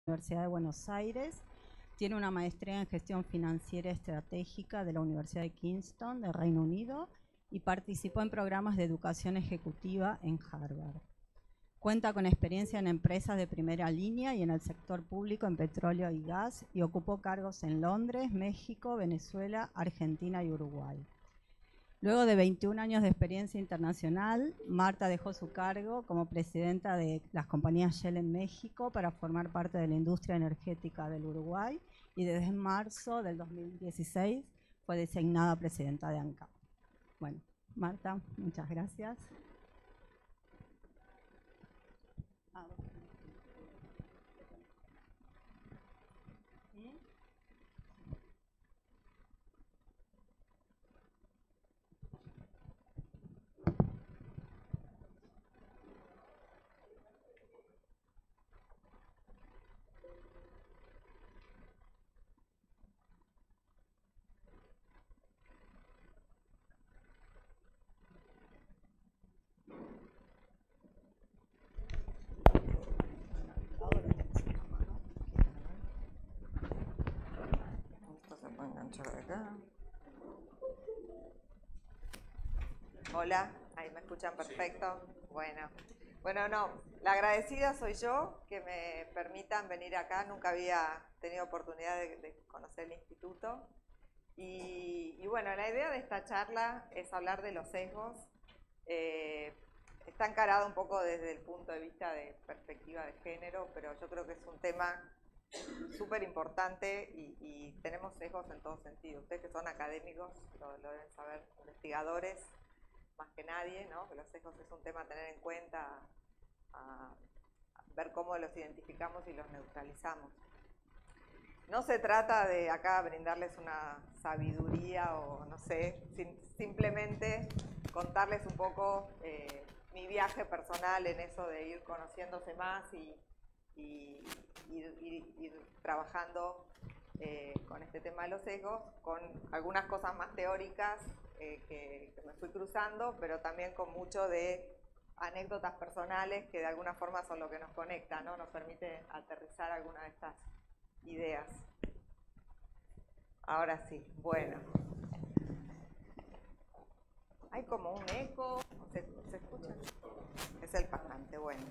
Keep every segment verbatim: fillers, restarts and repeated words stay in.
Universidad de Buenos Aires. Tiene una maestría en gestión financiera estratégica de la Universidad de Kingston, de Reino Unido, y participó en programas de educación ejecutiva en Harvard. Cuenta con experiencia en empresas de primera línea y en el sector público en petróleo y gas, y ocupó cargos en Londres, México, Venezuela, Argentina y Uruguay. Luego de veintiún años de experiencia internacional, Marta dejó su cargo como presidenta de las compañías Shell en México para formar parte de la industria energética del Uruguay, y desde marzo del dos mil dieciséis fue designada presidenta de ANCAP. Bueno, Marta, muchas gracias. Ah, Esto se puede enganchar de acá. Hola, ahí me escuchan perfecto. Bueno, bueno, no, la agradecida soy yo, que me permitan venir acá. Nunca había tenido oportunidad de, de conocer el instituto. Y, y bueno, la idea de esta charla es hablar de los sesgos. Eh, está encarado un poco desde el punto de vista de perspectiva de género, pero yo creo que es un tema súper importante y, y tenemos sesgos en todo sentido. Ustedes que son académicos lo, lo deben saber, investigadores más que nadie, ¿no? Que los sesgos es un tema a tener en cuenta, a, a ver cómo los identificamos y los neutralizamos. No se trata de acá brindarles una sabiduría o no sé, sin, simplemente contarles un poco eh, mi viaje personal en eso de ir conociéndose más y, y ir, ir, ir trabajando eh, con este tema de los sesgos, con algunas cosas más teóricas eh, que, que me fui cruzando, pero también con mucho de anécdotas personales que de alguna forma son lo que nos conecta, ¿no? Nos permite aterrizar alguna de estas ideas. Ahora sí, bueno. Hay como un eco, ¿se, se escucha? Es el parlante, bueno.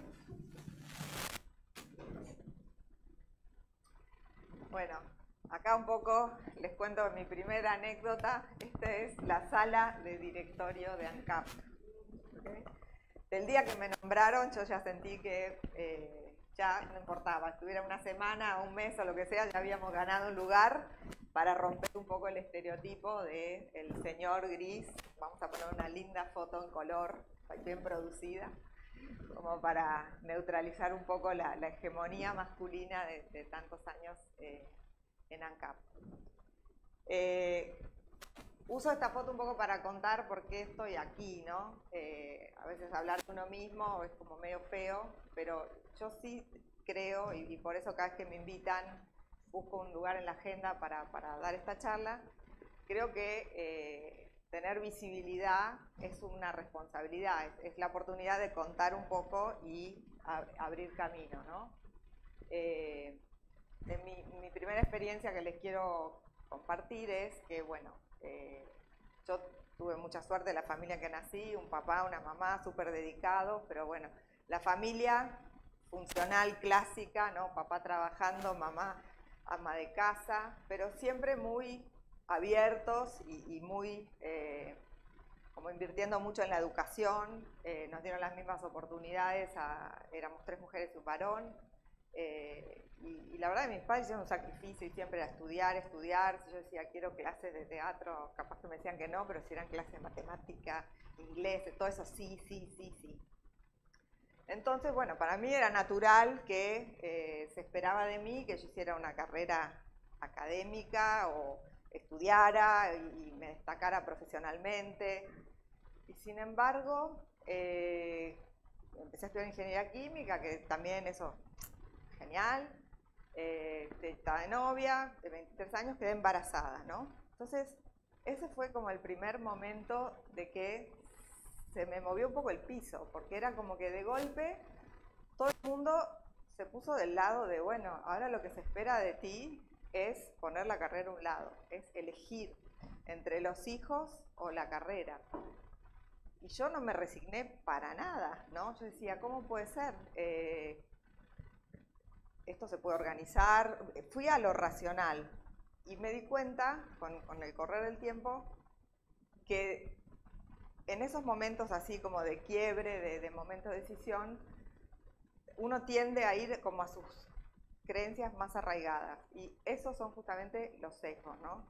Bueno, acá un poco les cuento mi primera anécdota. Esta es la sala de directorio de ANCAP. ¿Okay? Del día que me nombraron, yo ya sentí que eh, ya no importaba, estuviera una semana, un mes o lo que sea, ya habíamos ganado un lugar para romper un poco el estereotipo del señor gris. Vamos a poner una linda foto en color, bien producida, como para neutralizar un poco la, la hegemonía masculina de, de tantos años eh, en ANCAP. Eh, uso esta foto un poco para contar por qué estoy aquí, ¿no? Eh, a veces hablar de uno mismo es como medio feo, pero yo sí creo, y, y por eso cada vez que me invitan busco un lugar en la agenda para, para dar esta charla, creo que eh, tener visibilidad es una responsabilidad, es, es la oportunidad de contar un poco y a, abrir camino, ¿no? Eh, de mi, mi primera experiencia que les quiero compartir es que, bueno, eh, yo tuve mucha suerte en la familia en que nací, un papá, una mamá súper dedicados, pero bueno, la familia funcional, clásica, ¿no? Papá trabajando, mamá ama de casa, pero siempre muy abiertos y, y muy, eh, como invirtiendo mucho en la educación. Eh, nos dieron las mismas oportunidades, a, éramos tres mujeres y un varón. Eh, y, y la verdad que mis padres hicieron un sacrificio y siempre era estudiar, estudiar. Si yo decía quiero clases de teatro, capaz que me decían que no, pero si eran clases de matemática, inglés, todo eso sí, sí, sí, sí. Entonces, bueno, para mí era natural que eh, se esperaba de mí que yo hiciera una carrera académica o estudiara y, y me destacara profesionalmente. Y sin embargo, eh, empecé a estudiar ingeniería química, que también eso, genial. Eh, estaba de novia, de veintitrés años, quedé embarazada, ¿no? Entonces, ese fue como el primer momento de que se me movió un poco el piso, porque era como que de golpe todo el mundo se puso del lado de, bueno, ahora lo que se espera de ti es poner la carrera a un lado, es elegir entre los hijos o la carrera. Y yo no me resigné para nada, ¿no? Yo decía, ¿cómo puede ser? Eh, esto se puede organizar. Fui a lo racional y me di cuenta, con, con el correr del tiempo, que en esos momentos así como de quiebre, de, de momento de decisión, uno tiende a ir como a sus creencias más arraigadas. Y esos son justamente los sesgos, ¿no?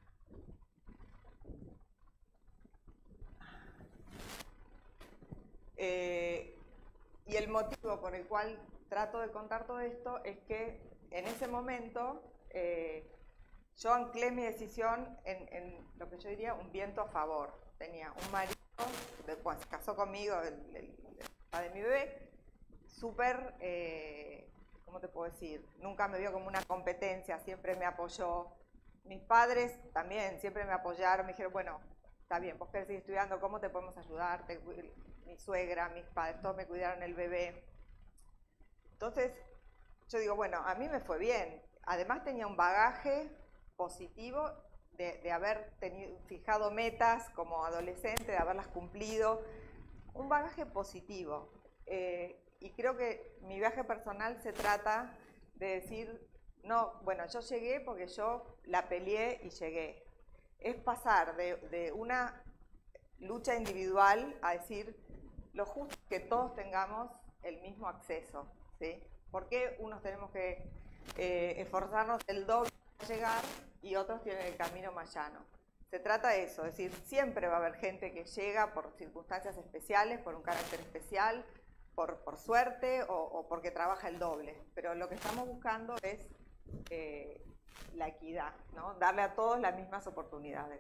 Eh, y el motivo por el cual trato de contar todo esto es que en ese momento eh, yo anclé mi decisión en, en lo que yo diría un viento a favor. Tenía un marido, después se casó conmigo, el, el, el padre de mi bebé, súper, eh, ¿cómo te puedo decir? Nunca me vio como una competencia, siempre me apoyó. Mis padres también siempre me apoyaron, me dijeron, bueno, está bien, vos querés seguir estudiando, ¿cómo te podemos ayudar? Te, mi suegra, mis padres, todos me cuidaron el bebé. Entonces, yo digo, bueno, a mí me fue bien. Además tenía un bagaje positivo de, de haber tenido, fijado metas como adolescente, de haberlas cumplido. Un bagaje positivo. Eh, y creo que mi viaje personal se trata de decir, no, bueno, yo llegué porque yo la peleé y llegué. Es pasar de, de una lucha individual a decir, lo justo es que todos tengamos el mismo acceso, ¿sí? ¿Por qué unos tenemos que eh, esforzarnos el doble para llegar y otros tienen el camino más llano? Se trata de eso, es decir, siempre va a haber gente que llega por circunstancias especiales, por un carácter especial, por, por suerte o, o porque trabaja el doble. Pero lo que estamos buscando es eh, la equidad, ¿no? Darle a todos las mismas oportunidades.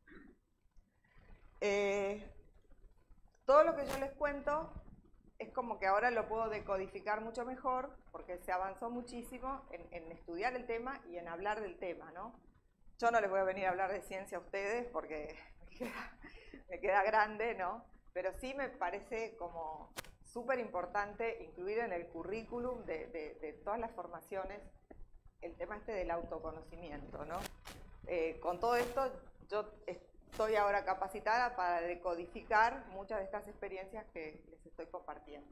Eh, todo lo que yo les cuento es como que ahora lo puedo decodificar mucho mejor porque se avanzó muchísimo en, en estudiar el tema y en hablar del tema, ¿no? Yo no les voy a venir a hablar de ciencia a ustedes porque me queda, me queda grande, ¿no? Pero sí me parece como súper importante incluir en el currículum de, de, de todas las formaciones el tema este del autoconocimiento, ¿no? Eh, con todo esto, yo estoy ahora capacitada para decodificar muchas de estas experiencias que les estoy compartiendo.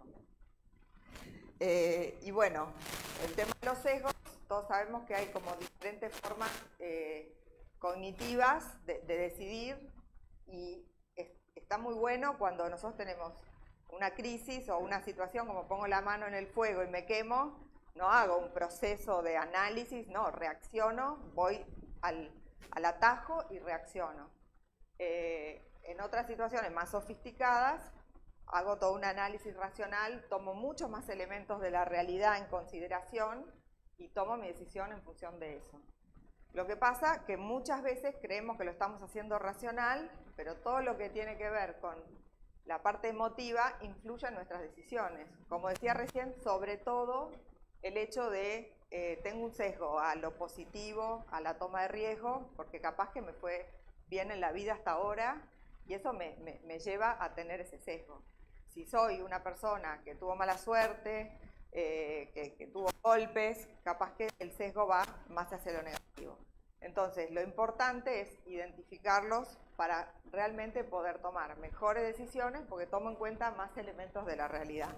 Eh, y bueno, el tema de los sesgos, todos sabemos que hay como diferentes formas eh, cognitivas de, de decidir y es, está muy bueno cuando nosotros tenemos una crisis o una situación como pongo la mano en el fuego y me quemo, no hago un proceso de análisis, no, reacciono, voy al, al atajo y reacciono. Eh, en otras situaciones más sofisticadas, hago todo un análisis racional, tomo muchos más elementos de la realidad en consideración y tomo mi decisión en función de eso. Lo que pasa que muchas veces creemos que lo estamos haciendo racional, pero todo lo que tiene que ver con la parte emotiva influye en nuestras decisiones. Como decía recién, sobre todo el hecho de eh, tengo un sesgo a lo positivo, a la toma de riesgo, porque capaz que me fue bien en la vida hasta ahora y eso me, me, me lleva a tener ese sesgo. Si soy una persona que tuvo mala suerte, eh, que, que tuvo golpes, capaz que el sesgo va más hacia lo negativo. Entonces, lo importante es identificarlos para realmente poder tomar mejores decisiones porque tomo en cuenta más elementos de la realidad.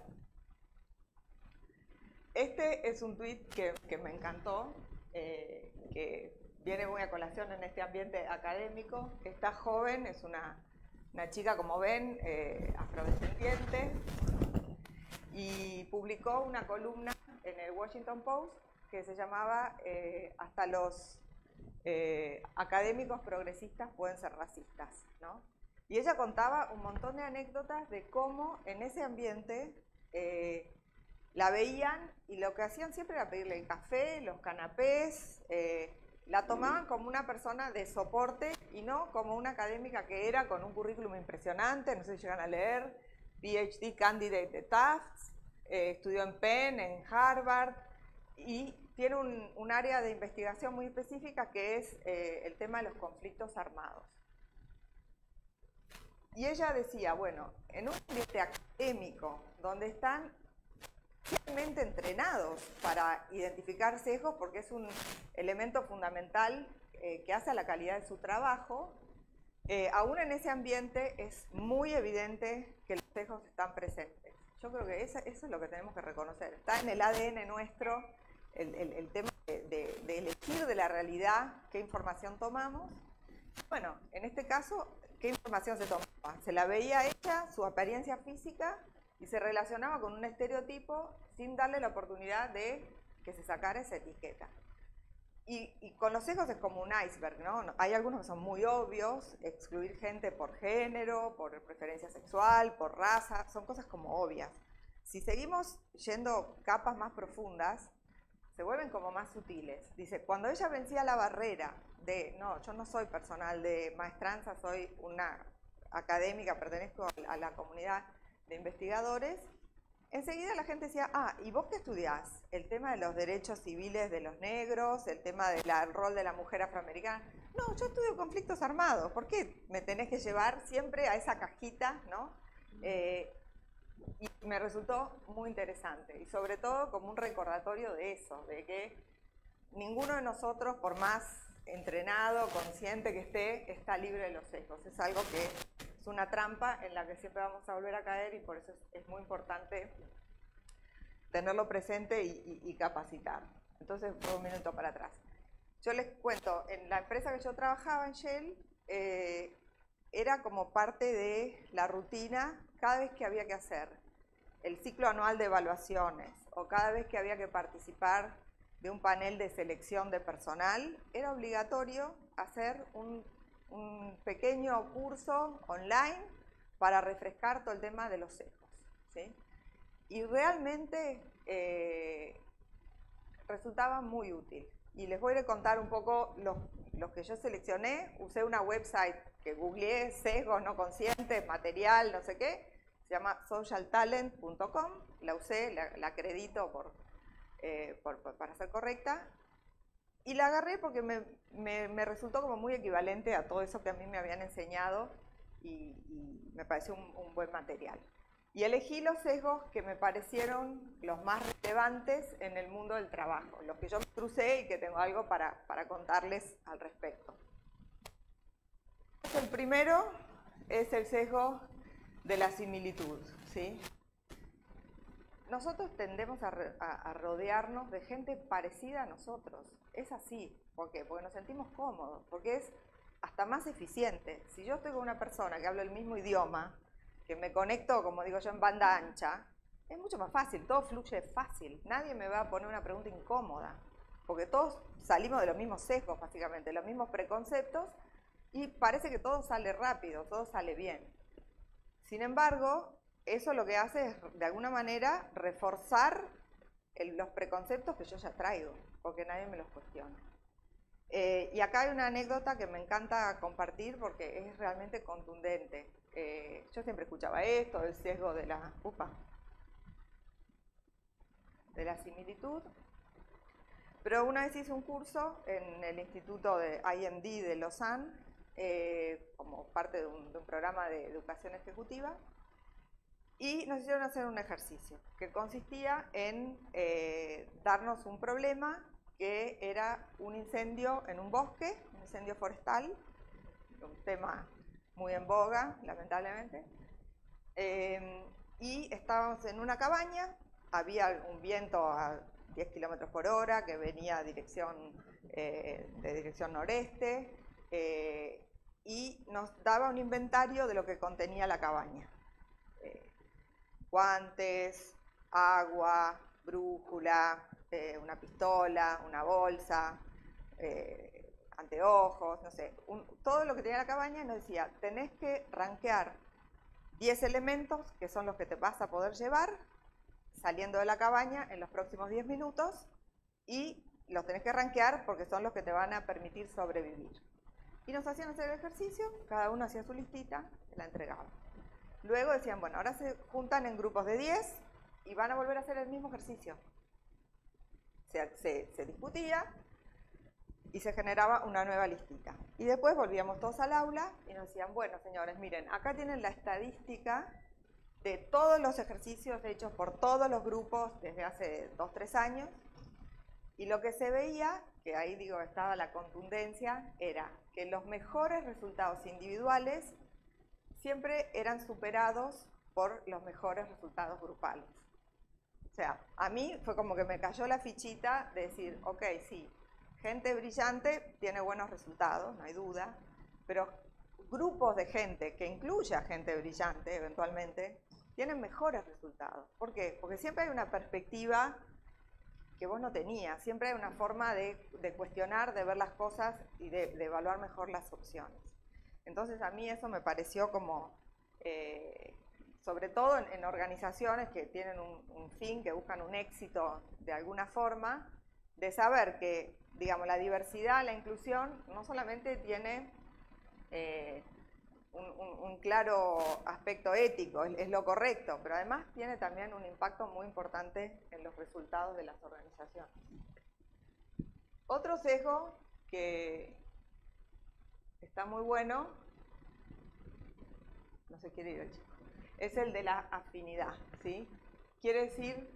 Este es un tuit que, que me encantó, eh, que viene muy a colación en este ambiente académico. Esta joven es una, una chica, como ven, eh, afrodescendiente, y publicó una columna en el Washington Post que se llamaba eh, Hasta los eh, académicos progresistas pueden ser racistas, ¿no? Y ella contaba un montón de anécdotas de cómo en ese ambiente eh, la veían y lo que hacían siempre era pedirle el café, los canapés, eh, la tomaban como una persona de soporte y no como una académica que era con un currículum impresionante, no sé si llegan a leer, P H D candidate de Tufts, eh, estudió en Penn, en Harvard, y tiene un, un área de investigación muy específica que es eh, el tema de los conflictos armados. Y ella decía, bueno, en un ambiente académico donde están realmente entrenados para identificar sesgos porque es un elemento fundamental eh, que hace a la calidad de su trabajo. Eh, aún en ese ambiente es muy evidente que los sesgos están presentes. Yo creo que eso, eso es lo que tenemos que reconocer. Está en el A D N nuestro el, el, el tema de, de, de elegir de la realidad qué información tomamos. Bueno, en este caso, ¿qué información se tomaba? Se la veía ella, su apariencia física, y se relacionaba con un estereotipo sin darle la oportunidad de que se sacara esa etiqueta. Y, y con los sesgos es como un iceberg, ¿no? Hay algunos que son muy obvios, excluir gente por género, por preferencia sexual, por raza, son cosas como obvias. Si seguimos yendo capas más profundas, se vuelven como más sutiles. Dice, cuando ella vencía la barrera de, no, yo no soy personal de maestranza, soy una académica, pertenezco a la comunidad de investigadores, enseguida la gente decía, ah, ¿y vos qué estudiás? El tema de los derechos civiles de los negros, el tema del rol de la mujer afroamericana. No, yo estudio conflictos armados. ¿Por qué me tenés que llevar siempre a esa cajita, ¿no? Eh, y me resultó muy interesante. Y sobre todo como un recordatorio de eso, de que ninguno de nosotros, por más entrenado, consciente que esté, está libre de los sesgos. Es algo que es una trampa en la que siempre vamos a volver a caer y por eso es, es muy importante tenerlo presente y, y, y capacitar. Entonces, un minuto para atrás. Yo les cuento, en la empresa que yo trabajaba, en Shell, eh, era como parte de la rutina cada vez que había que hacer el ciclo anual de evaluaciones o cada vez que había que participar de un panel de selección de personal, era obligatorio hacer un, un pequeño curso online para refrescar todo el tema de los sesgos, ¿sí? Y realmente eh, resultaba muy útil. Y les voy a contar un poco los, los que yo seleccioné. Usé una website que googleé, sesgos no conscientes, material, no sé qué. Se llama social talent punto com. La usé, la, la acredito por, eh, por, por, para ser correcta. Y la agarré porque me, me, me resultó como muy equivalente a todo eso que a mí me habían enseñado y, y me pareció un, un buen material. Y elegí los sesgos que me parecieron los más relevantes en el mundo del trabajo, los que yo me crucé y que tengo algo para, para contarles al respecto. El primero es el sesgo de la similitud, ¿sí? Nosotros tendemos a, a, a rodearnos de gente parecida a nosotros. Es así. ¿Por qué? Porque nos sentimos cómodos, porque es hasta más eficiente. Si yo estoy con una persona que habla el mismo idioma, que me conecto, como digo yo, en banda ancha, es mucho más fácil, todo fluye fácil. Nadie me va a poner una pregunta incómoda, porque todos salimos de los mismos sesgos, básicamente, los mismos preconceptos, y parece que todo sale rápido, todo sale bien. Sin embargo, eso lo que hace es, de alguna manera, reforzar el, los preconceptos que yo ya traigo, porque nadie me los cuestiona. Eh, y acá hay una anécdota que me encanta compartir porque es realmente contundente. Eh, yo siempre escuchaba esto, el sesgo de la, upa, de la similitud, pero una vez hice un curso en el Instituto de I M D de Lausanne, eh, como parte de un, de un programa de educación ejecutiva, y nos hicieron hacer un ejercicio que consistía en eh, darnos un problema que era un incendio en un bosque, un incendio forestal, un tema muy en boga, lamentablemente, eh, y estábamos en una cabaña, había un viento a diez kilómetros por hora que venía a dirección, eh, de dirección noreste, eh, y nos daba un inventario de lo que contenía la cabaña. Eh, guantes, agua, brújula, eh, una pistola, una bolsa, eh, anteojos, no sé, un, todo lo que tenía la cabaña, y nos decía, tenés que rankear diez elementos que son los que te vas a poder llevar saliendo de la cabaña en los próximos diez minutos y los tenés que rankear porque son los que te van a permitir sobrevivir. Y nos hacían hacer el ejercicio, cada uno hacía su listita, la entregaba. Luego decían, bueno, ahora se juntan en grupos de diez y van a volver a hacer el mismo ejercicio. Se, se, se discutía y se generaba una nueva listita. Y después volvíamos todos al aula y nos decían, bueno, señores, miren, acá tienen la estadística de todos los ejercicios hechos por todos los grupos desde hace dos, tres años, y lo que se veía, que ahí digo estaba la contundencia, era que los mejores resultados individuales siempre eran superados por los mejores resultados grupales. O sea, a mí fue como que me cayó la fichita de decir, ok, sí, gente brillante tiene buenos resultados, no hay duda, pero grupos de gente, que incluye a gente brillante eventualmente, tienen mejores resultados. ¿Por qué? Porque siempre hay una perspectiva que vos no tenías, siempre hay una forma de, de cuestionar, de ver las cosas y de, de evaluar mejor las opciones. Entonces a mí eso me pareció como, eh, sobre todo en, en organizaciones que tienen un, un fin, que buscan un éxito de alguna forma, de saber que, digamos, la diversidad, la inclusión, no solamente tiene eh, un, un, un claro aspecto ético, es, es lo correcto, pero además tiene también un impacto muy importante en los resultados de las organizaciones. Otro sesgo que está muy bueno, no se quiere ir el chico, es el de la afinidad, ¿sí? Quiere decir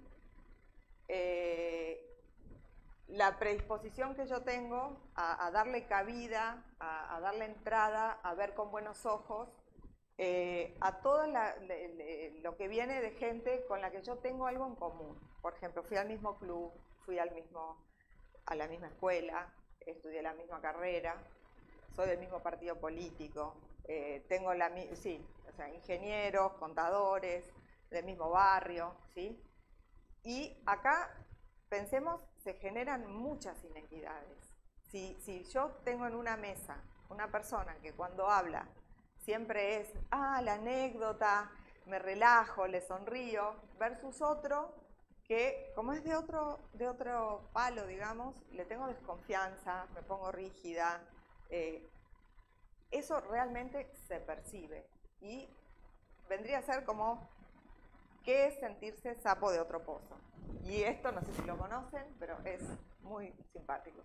eh, la predisposición que yo tengo a, a darle cabida, a, a darle entrada, a ver con buenos ojos eh, a todo la, le, le, lo que viene de gente con la que yo tengo algo en común. Por ejemplo, fui al mismo club, fui al mismo, a la misma escuela, estudié la misma carrera, soy del mismo partido político, eh, tengo la sí, o sea, ingenieros, contadores, del mismo barrio, ¿sí? Y acá, pensemos, se generan muchas inequidades. Si, si yo tengo en una mesa una persona que cuando habla siempre es, ah, la anécdota, me relajo, le sonrío, versus otro que, como es de otro, de otro palo, digamos, le tengo desconfianza, me pongo rígida, eh, eso realmente se percibe y vendría a ser como, ¿qué es sentirse sapo de otro pozo? Y esto no sé si lo conocen, pero es muy simpático.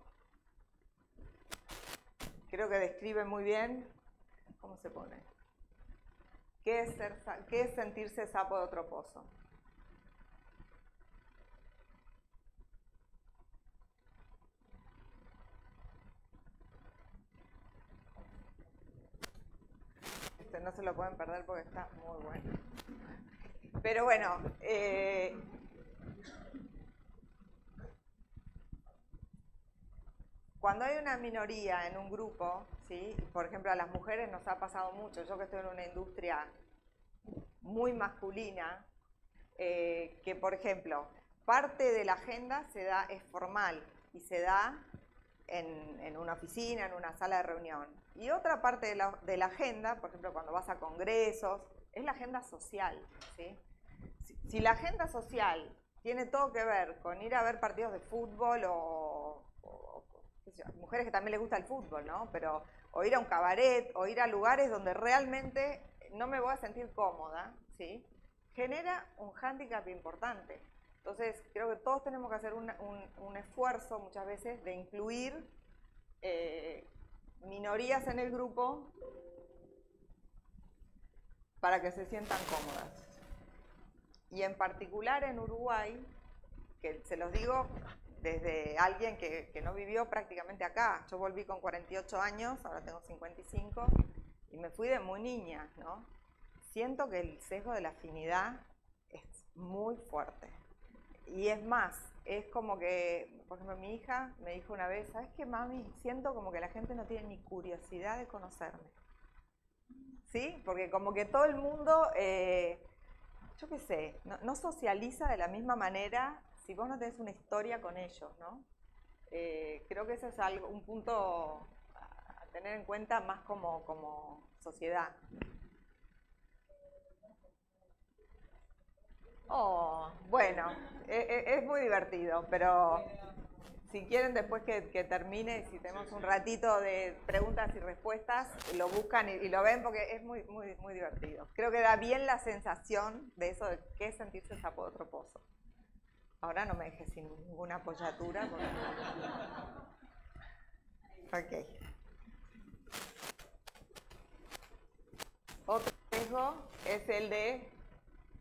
Creo que describe muy bien, ¿cómo se pone? ¿Qué es, ser, qué es sentirse sapo de otro pozo? Este no se lo pueden perder porque está muy bueno. Pero bueno, eh, cuando hay una minoría en un grupo, ¿sí? Por ejemplo, a las mujeres nos ha pasado mucho, yo que estoy en una industria muy masculina, eh, que por ejemplo, parte de la agenda se da, es formal y se da en, en una oficina, en una sala de reunión. Y otra parte de la, de la agenda, por ejemplo, cuando vas a congresos, es la agenda social, ¿sí? Si, si la agenda social tiene todo que ver con ir a ver partidos de fútbol o, o qué sé yo, mujeres que también les gusta el fútbol, ¿no? Pero o ir a un cabaret o ir a lugares donde realmente no me voy a sentir cómoda, ¿sí? Genera un hándicap importante. Entonces, creo que todos tenemos que hacer un, un, un esfuerzo muchas veces de incluir eh, minorías en el grupo para que se sientan cómodas. Y en particular en Uruguay, que se los digo desde alguien que, que no vivió prácticamente acá. Yo volví con cuarenta y ocho años, ahora tengo cincuenta y cinco, y me fui de muy niña, ¿no? Siento que el sesgo de la afinidad es muy fuerte. Y es más, es como que, por ejemplo, mi hija me dijo una vez, ¿sabes qué, mami? Siento como que la gente no tiene ni curiosidad de conocerme. ¿Sí? Porque como que todo el mundo, eh, yo qué sé, no, no socializa de la misma manera si vos no tenés una historia con ellos, ¿no? Eh, creo que ese es algo, un punto a tener en cuenta más como, como sociedad. Oh, bueno, es, es muy divertido, pero si quieren después que, que termine, si tenemos un ratito de preguntas y respuestas, lo buscan y, y lo ven porque es muy, muy, muy divertido. Creo que da bien la sensación de eso de qué es sentirse sapo de otro pozo. Ahora no me dejes sin ninguna apoyatura. Porque... Ok. Otro sesgo es el de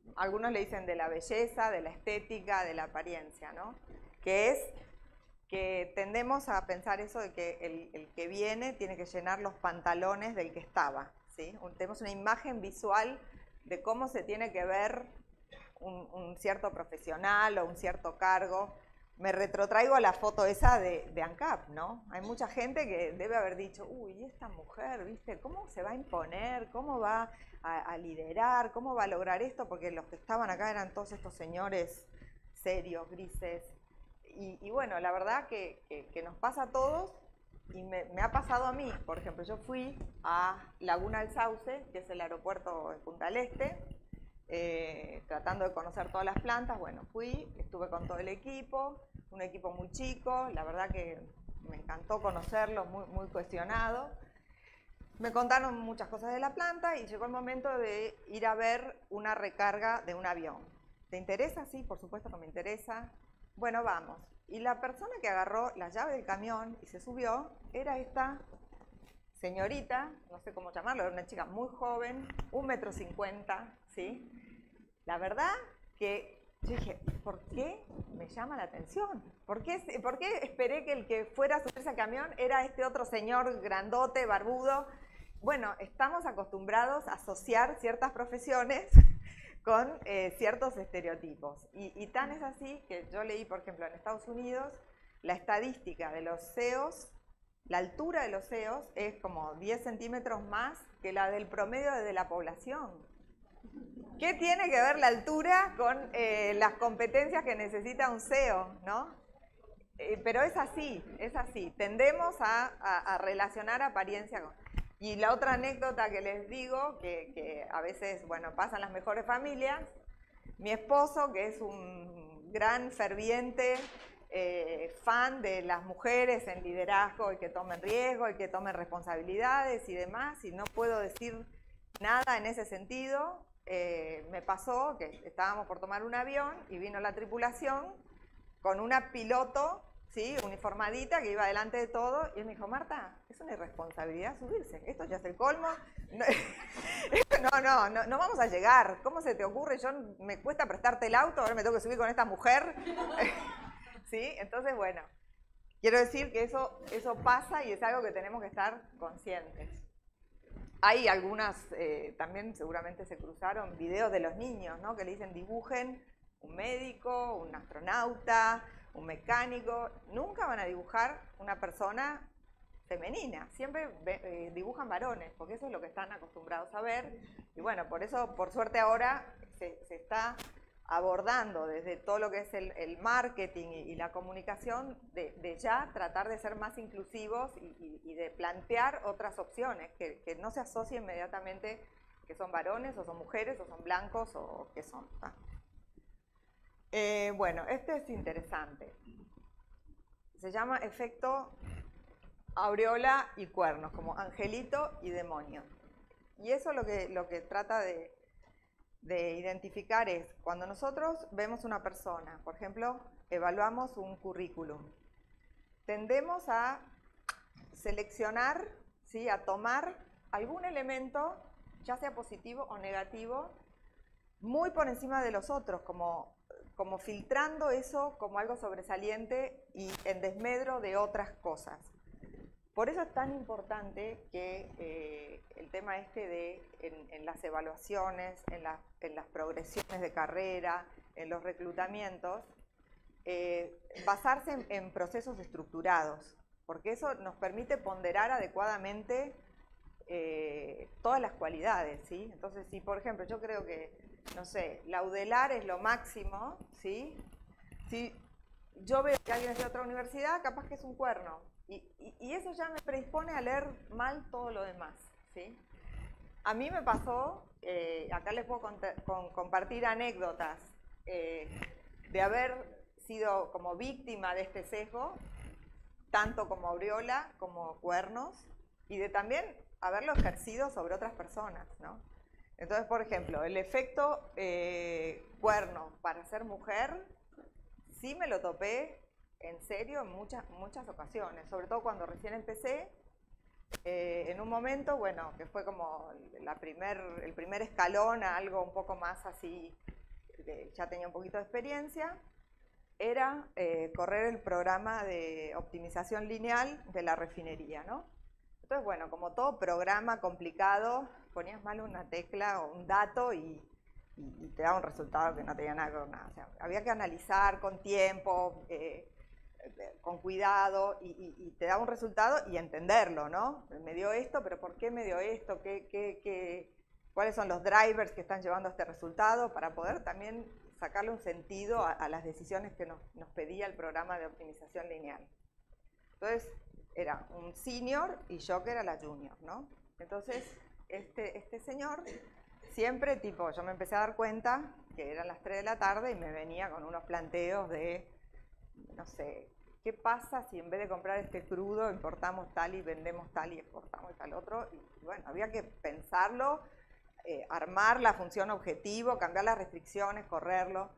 algunos le dicen de la belleza, de la estética, de la apariencia, ¿no? Que es que tendemos a pensar eso de que el, el que viene tiene que llenar los pantalones del que estaba, ¿sí? Tenemos una imagen visual de cómo se tiene que ver un, un cierto profesional o un cierto cargo. Me retrotraigo a la foto esa de, de ANCAP, ¿no? Hay mucha gente que debe haber dicho, uy, esta mujer, ¿viste? ¿Cómo se va a imponer? ¿Cómo va a, a liderar? ¿Cómo va a lograr esto? Porque los que estaban acá eran todos estos señores serios, grises. Y, y bueno, la verdad que, que, que nos pasa a todos y me, me ha pasado a mí. Por ejemplo, yo fui a Laguna del Sauce, que es el aeropuerto de Punta del Este, eh, tratando de conocer todas las plantas. Bueno, fui, estuve con todo el equipo, un equipo muy chico, la verdad que me encantó conocerlos, muy, muy cuestionado. Me contaron muchas cosas de la planta y llegó el momento de ir a ver una recarga de un avión. ¿Te interesa? Sí, por supuesto que me interesa. Bueno, vamos. Y la persona que agarró la llave del camión y se subió era esta señorita, no sé cómo llamarlo, era una chica muy joven, un metro cincuenta, ¿sí? La verdad que yo dije, ¿por qué me llama la atención? ¿Por qué, ¿Por qué esperé que el que fuera a subirse al camión era este otro señor grandote, barbudo? Bueno, estamos acostumbrados a asociar ciertas profesiones con eh, ciertos estereotipos. Y, y tan es así que yo leí, por ejemplo, en Estados Unidos, la estadística de los C E Os, la altura de los C E Os es como diez centímetros más que la del promedio de la población. ¿Qué tiene que ver la altura con eh, las competencias que necesita un C E O, ¿no? Eh, pero es así, es así. Tendemos a, a, a relacionar apariencia con... Y la otra anécdota que les digo, que, que a veces, bueno, pasan las mejores familias, mi esposo, que es un gran ferviente eh, fan de las mujeres en liderazgo y que tomen riesgo y que tomen responsabilidades y demás, y no puedo decir nada en ese sentido, eh, me pasó que estábamos por tomar un avión y vino la tripulación con una piloto, ¿sí?, uniformadita, que iba delante de todo, y él me dijo, Marta, es una irresponsabilidad subirse, esto ya es el colmo, no, no, no, no, no vamos a llegar, ¿cómo se te ocurre? Yo me cuesta prestarte el auto, ahora me tengo que subir con esta mujer, ¿sí? Entonces, bueno, quiero decir que eso, eso pasa y es algo que tenemos que estar conscientes. Hay algunas, eh, también seguramente se cruzaron videos de los niños, ¿no?, que le dicen dibujen un médico, un astronauta, un mecánico, nunca van a dibujar una persona femenina, siempre eh, dibujan varones, porque eso es lo que están acostumbrados a ver, y bueno, por eso, por suerte ahora, se, se está abordando desde todo lo que es el, el marketing y, y la comunicación, de, de ya tratar de ser más inclusivos y, y, y de plantear otras opciones, que, que no se asocie inmediatamente que son varones, o son mujeres, o son blancos, o qué son. ¿Ah? Eh, bueno, este es interesante. Se llama efecto aureola y cuernos, como angelito y demonio. Y eso lo que, lo que trata de, de identificar es, cuando nosotros vemos una persona, por ejemplo, evaluamos un currículum, tendemos a seleccionar, ¿sí?, a tomar algún elemento, ya sea positivo o negativo, muy por encima de los otros, como... como filtrando eso como algo sobresaliente y en desmedro de otras cosas. Por eso es tan importante que eh, el tema este de en, en las evaluaciones, en, la, en las progresiones de carrera, en los reclutamientos, eh, basarse en, en procesos estructurados, porque eso nos permite ponderar adecuadamente eh, todas las cualidades, ¿sí? Entonces, si por ejemplo yo creo que no sé, laudelar es lo máximo, ¿sí? Si yo veo que alguien es de otra universidad, capaz que es un cuerno. Y, y, y eso ya me predispone a leer mal todo lo demás, ¿sí? A mí me pasó, eh, acá les puedo contar, con, compartir anécdotas eh, de haber sido como víctima de este sesgo, tanto como aureola como cuernos, y de también haberlo ejercido sobre otras personas, ¿no? Entonces, por ejemplo, el efecto eh, cuerno para ser mujer, sí me lo topé en serio en muchas, muchas ocasiones, sobre todo cuando recién empecé, eh, en un momento, bueno, que fue como la primer, el primer escalón a algo un poco más así que ya tenía un poquito de experiencia, era eh, correr el programa de optimización lineal de la refinería, ¿no? Entonces, bueno, como todo programa complicado, ponías mal una tecla o un dato y, y, y te daba un resultado que no tenía nada que ver con nada. O sea, había que analizar con tiempo, eh, con cuidado, y, y, y te daba un resultado y entenderlo, ¿no? Me dio esto, pero ¿por qué me dio esto? ¿Qué, qué, qué, ¿Cuáles son los drivers que están llevando a este resultado? Para poder también sacarle un sentido a, a las decisiones que nos, nos pedía el programa de optimización lineal. Entonces, era un senior y yo que era la junior, ¿no? Entonces, este, este señor siempre, tipo, yo me empecé a dar cuenta que eran las tres de la tarde y me venía con unos planteos de, no sé, ¿qué pasa si en vez de comprar este crudo importamos tal y vendemos tal y exportamos tal otro? Y bueno, había que pensarlo, eh, armar la función objetivo, cambiar las restricciones, correrlo.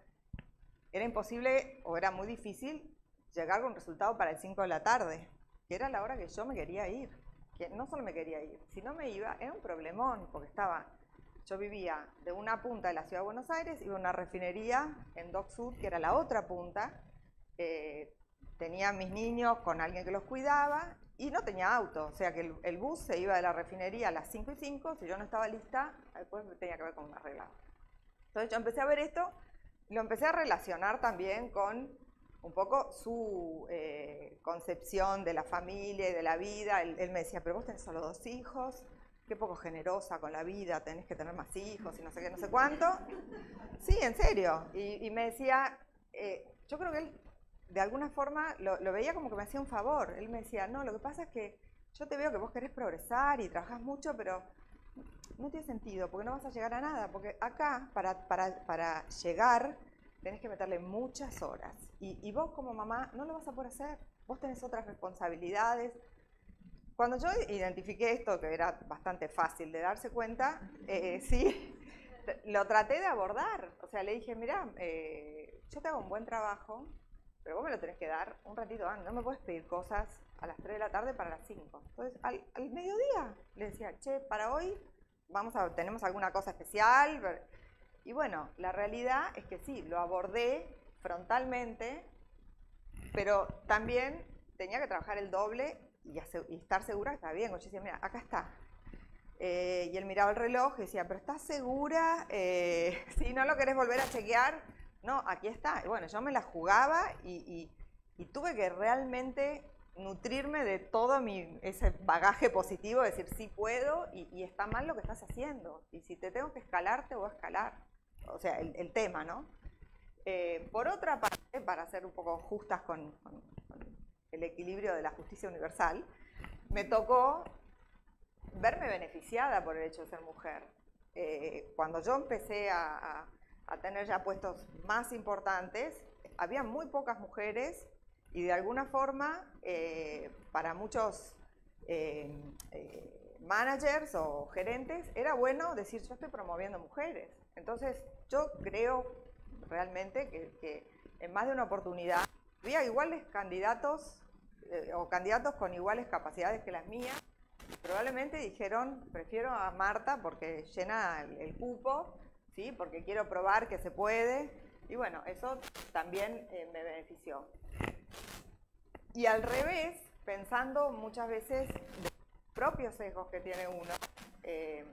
Era imposible o era muy difícil llegar con un resultado para el cinco de la tarde, que era la hora que yo me quería ir. Que no solo me quería ir, si no me iba, era un problemón, porque estaba, yo vivía de una punta de la ciudad de Buenos Aires, iba a una refinería en Dock Sud, que era la otra punta, eh, tenía a mis niños con alguien que los cuidaba y no tenía auto, o sea que el, el bus se iba de la refinería a las cinco y cinco, si yo no estaba lista, después tenía que ver con un arreglado. Entonces yo empecé a ver esto y lo empecé a relacionar también con un poco su eh, concepción de la familia y de la vida. Él, él me decía, pero vos tenés solo dos hijos, qué poco generosa con la vida, tenés que tener más hijos y no sé qué, no sé cuánto. Sí, en serio. Y, y me decía, eh, yo creo que él de alguna forma lo, lo veía como que me hacía un favor. Él me decía, no, lo que pasa es que yo te veo que vos querés progresar y trabajás mucho, pero no tiene sentido, porque no vas a llegar a nada, porque acá, para, para, para llegar, tenés que meterle muchas horas. Y, y vos como mamá no lo vas a poder hacer. Vos tenés otras responsabilidades. Cuando yo identifiqué esto, que era bastante fácil de darse cuenta, eh, sí, lo traté de abordar. O sea, le dije, mirá, eh, yo te hago un buen trabajo, pero vos me lo tenés que dar un ratito antes. No me puedes pedir cosas a las tres de la tarde para las cinco. Entonces, al, al mediodía le decía, che, para hoy vamos a, tenemos alguna cosa especial. Y bueno, la realidad es que sí, lo abordé frontalmente, pero también tenía que trabajar el doble y, hacer, y estar segura que estaba bien. Yo decía, mira, acá está. Eh, y él miraba el reloj y decía, pero ¿estás segura? Eh, si no lo querés volver a chequear, no, aquí está. Y bueno, yo me la jugaba y, y, y tuve que realmente nutrirme de todo mi, ese bagaje positivo, decir, sí puedo y, y está mal lo que estás haciendo. Y si te tengo que escalar, te voy a escalar. O sea, el, el tema, ¿no? Eh, por otra parte, para ser un poco justas con, con, con el equilibrio de la justicia universal, me tocó verme beneficiada por el hecho de ser mujer. Eh, cuando yo empecé a, a, a tener ya puestos más importantes, había muy pocas mujeres y de alguna forma, eh, para muchos eh, eh, managers o gerentes, era bueno decir, yo estoy promoviendo mujeres. Entonces, yo creo realmente que, que en más de una oportunidad había iguales candidatos eh, o candidatos con iguales capacidades que las mías. Probablemente dijeron, prefiero a Marta porque llena el, el cupo, ¿sí? Porque quiero probar que se puede. Y bueno, eso también eh, me benefició. Y al revés, pensando muchas veces de los propios sesgos que tiene uno, eh,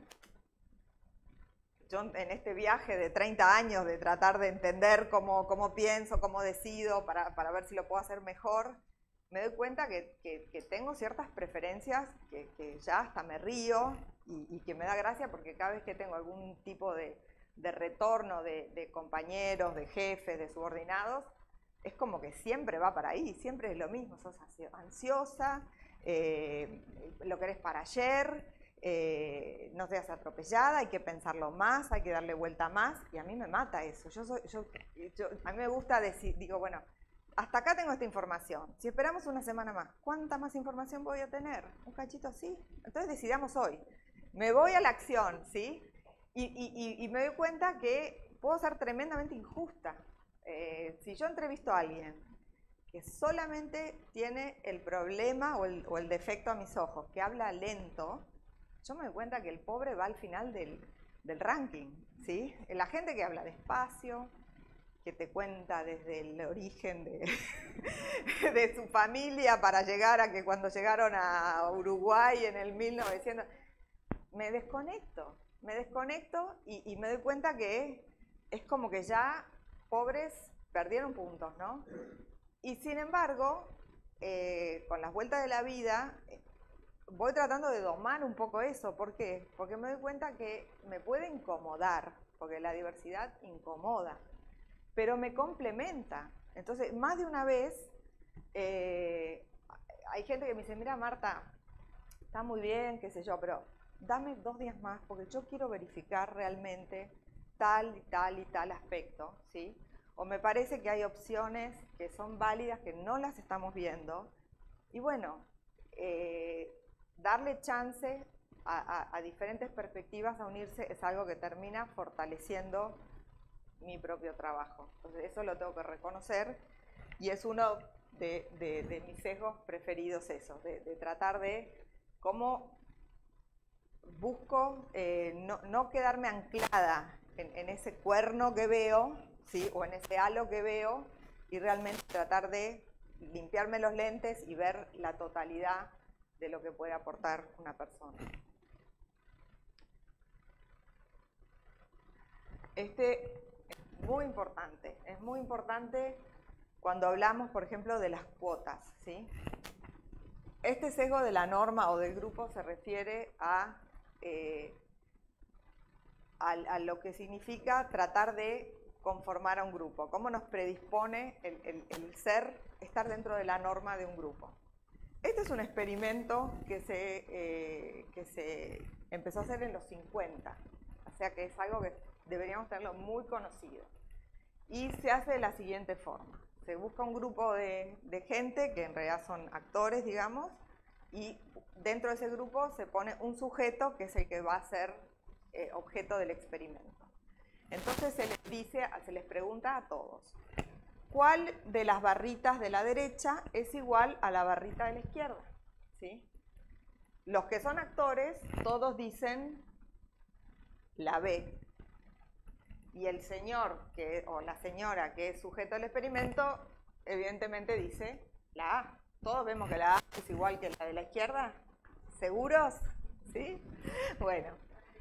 yo en este viaje de treinta años de tratar de entender cómo, cómo pienso, cómo decido, para, para ver si lo puedo hacer mejor, me doy cuenta que, que, que tengo ciertas preferencias que, que ya hasta me río y, y que me da gracia porque cada vez que tengo algún tipo de, de retorno de, de compañeros, de jefes, de subordinados, es como que siempre va para ahí, siempre es lo mismo, sos ansiosa, eh, lo querés para ayer, eh, no seas atropellada, hay que pensarlo más, hay que darle vuelta más, y a mí me mata eso. Yo soy, yo, yo, a mí me gusta decir, digo, bueno, hasta acá tengo esta información, si esperamos una semana más, ¿cuánta más información voy a tener? Un cachito así. Entonces decidamos hoy, me voy a la acción, ¿sí? Y, y, y me doy cuenta que puedo ser tremendamente injusta. Eh, si yo entrevisto a alguien que solamente tiene el problema o el, o el defecto a mis ojos, que habla lento, yo me doy cuenta que el pobre va al final del, del ranking, ¿sí? La gente que habla despacio, que te cuenta desde el origen de, de su familia para llegar a que cuando llegaron a Uruguay en el mil novecientos, me desconecto, me desconecto y, y me doy cuenta que es como que ya pobres perdieron puntos, ¿no? Y sin embargo, eh, con las vueltas de la vida, voy tratando de domar un poco eso. ¿Por qué? Porque me doy cuenta que me puede incomodar, porque la diversidad incomoda, pero me complementa. Entonces, más de una vez, eh, hay gente que me dice, mira Marta, está muy bien, qué sé yo, pero dame dos días más porque yo quiero verificar realmente tal y tal y tal aspecto, ¿sí? O me parece que hay opciones que son válidas que no las estamos viendo. Y bueno, eh, darle chance a, a, a diferentes perspectivas a unirse es algo que termina fortaleciendo mi propio trabajo. Entonces eso lo tengo que reconocer y es uno de, de, de mis sesgos preferidos, eso, de, de tratar de cómo busco eh, no, no quedarme anclada en, en ese cuerno que veo, ¿sí? O en ese halo que veo, y realmente tratar de limpiarme los lentes y ver la totalidad de lo que puede aportar una persona. Este es muy importante, es muy importante cuando hablamos, por ejemplo, de las cuotas, ¿sí? Este sesgo de la norma o del grupo se refiere a, eh, a, a lo que significa tratar de conformar a un grupo, cómo nos predispone el, el, el ser, estar dentro de la norma de un grupo. Este es un experimento que se, eh, que se empezó a hacer en los cincuenta, o sea que es algo que deberíamos tenerlo muy conocido. Y se hace de la siguiente forma. Se busca un grupo de, de gente, que en realidad son actores, digamos, y dentro de ese grupo se pone un sujeto que es el que va a ser eh, objeto del experimento. Entonces se les dice, se les pregunta a todos, ¿cuál de las barritas de la derecha es igual a la barrita de la izquierda? ¿Sí? Los que son actores, todos dicen la B. Y el señor que, o la señora que es sujeto del experimento, evidentemente dice la A. Todos vemos que la A es igual que la de la izquierda. ¿Seguros? ¿Sí? Bueno.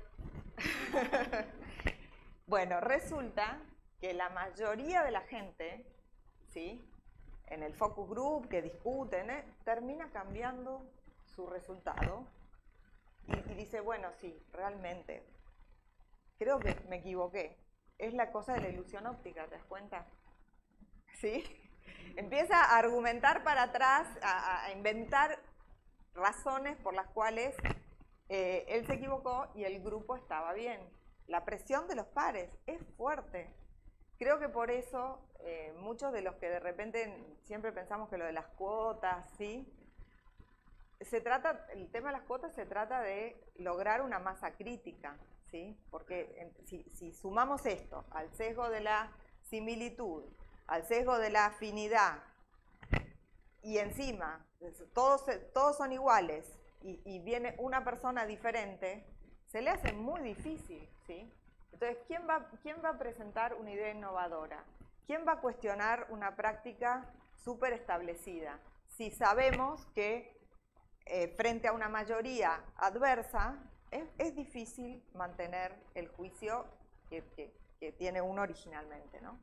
Bueno, resulta que la mayoría de la gente, ¿sí? En el focus group que discuten, ¿eh? termina cambiando su resultado y, y dice, bueno, sí, realmente, creo que me equivoqué. Es la cosa de la ilusión óptica, ¿te das cuenta? ¿Sí? Empieza a argumentar para atrás, a, a inventar razones por las cuales eh, él se equivocó y el grupo estaba bien. La presión de los pares es fuerte. Creo que por eso eh, muchos de los que de repente siempre pensamos que lo de las cuotas, ¿sí? Se trata, el tema de las cuotas se trata de lograr una masa crítica, ¿sí? Porque en, si, si sumamos esto al sesgo de la similitud, al sesgo de la afinidad, y encima todos, todos son iguales y, y viene una persona diferente, se le hace muy difícil, ¿sí? Entonces, ¿quién va, ¿quién va a presentar una idea innovadora? ¿Quién va a cuestionar una práctica súper establecida? Si sabemos que eh, frente a una mayoría adversa, es, es difícil mantener el juicio que, que, que tiene uno originalmente, ¿no?